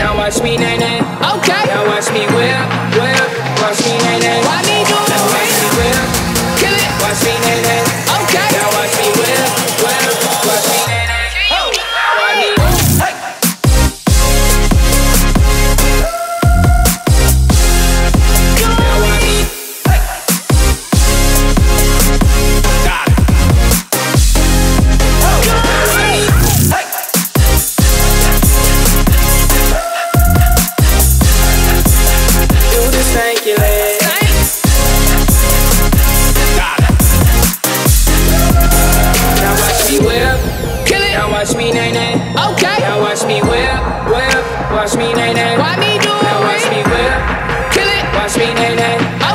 Now watch me nay nay. Okay. Now watch me whip, whip. Watch me nay nay. Why me do it? Now watch me whip. Kill it. Watch me nay nay. Okay. Now watch me whip, whip. Watch me nay nay. Oh. Now watch me. Hey. Now watch me. Hey. Got it. Oh. Now watch me. Hey. Do the stank your leg. Got it. Now watch me whip. Kill it. Now watch me nay nay. Okay. Now watch me whip, whip. Watch me nay nay. Why me do it? Now watch me whip. Kill it. Watch me nay nay.